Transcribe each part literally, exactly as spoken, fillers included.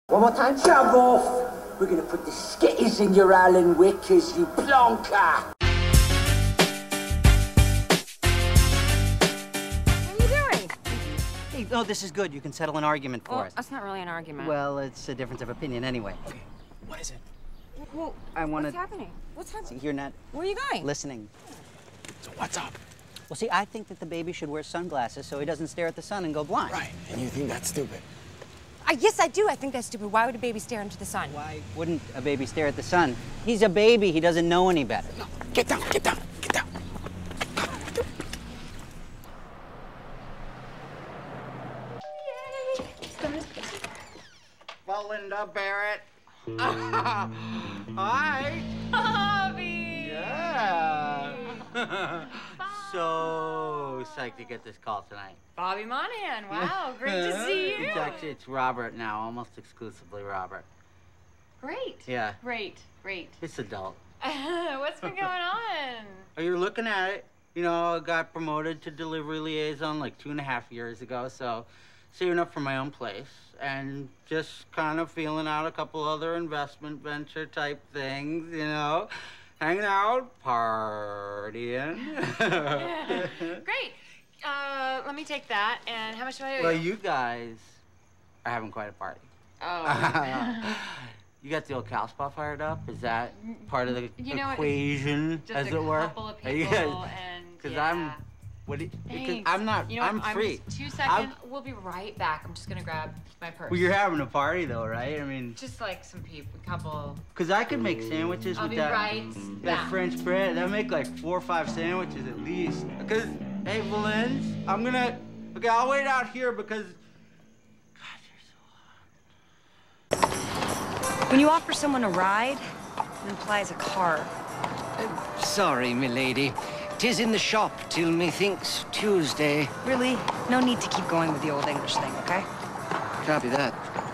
One more time, shove off. We're gonna put the skitters in your Alan Wickers, you plonker. What are you doing? Hey, no, this is good. You can settle an argument for Well, us. that's not really an argument. Well, it's a difference of opinion anyway. Okay, what is it? Well, I want to... what's happening? What's happening? You're not Where are you going? listening. So what's up? Well, see, I think that the baby should wear sunglasses so he doesn't stare at the sun and go blind. Right, and you think that's stupid? Uh, yes, I do. I think that's stupid. Why would a baby stare into the sun? Why wouldn't a baby stare at the sun? He's a baby. He doesn't know any better. No, get down, get down, get down. Well, Linda Barrett. Hi. Bobby! Yeah. So psyched to get this call tonight. Bobby Monahan, wow, great to see you. It's actually, it's Robert now, almost exclusively Robert. Great. Yeah. Great, great. It's adult. What's been going on? Oh, you're looking at it. You know, I got promoted to delivery liaison like two and a half years ago, so saving up for my own place and just kind of feeling out a couple other investment venture type things, you know, hanging out, partying. Great. Uh, let me take that. And how much do I owe Well, you? you guys are having quite a party. Oh. You got the old cow spot fired up? Is that part of the You know, equation, Just as a it were? couple of Are people you guys- and Because yeah. I'm, what? Do you, because Thanks. I'm not. You know what, I'm free. just, two seconds. We'll be right back. I'm just gonna grab my purse. Well, you're having a party though, right? I mean, Just like some people, a couple. because I could make sandwiches I'll with be that right that back. French bread. I make like four or five sandwiches at least. Because hey, Valens, I'm gonna. Okay, I'll wait out here because. God, you're so hot. When you offer someone a ride, it implies a car. Sorry, milady. 'Tis in the shop till methinks Tuesday. Really? No need to keep going with the old English thing, okay? Copy that.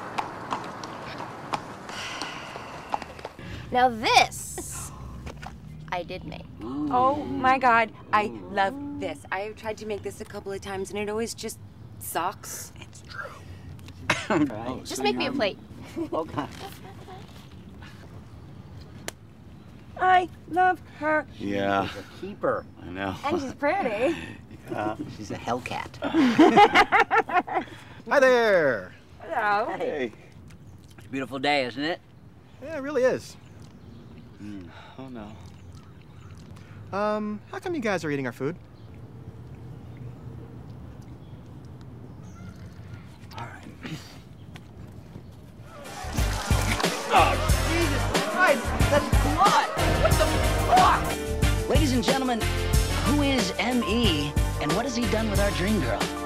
Now this, I did make. Oh my God, I love this. I have tried to make this a couple of times and it always just sucks. It's true. Right. Just make me a plate. Oh God. I love her. Yeah, She's a keeper. I know. And she's pretty. Uh, she's a hellcat. Hi there. Hello. Hey. It's a beautiful day, isn't it? Yeah, it really is. Mm. Oh no. Um, how come you guys are eating our food? All right. Ladies and gentlemen, who is M E and what has he done with our dream girl?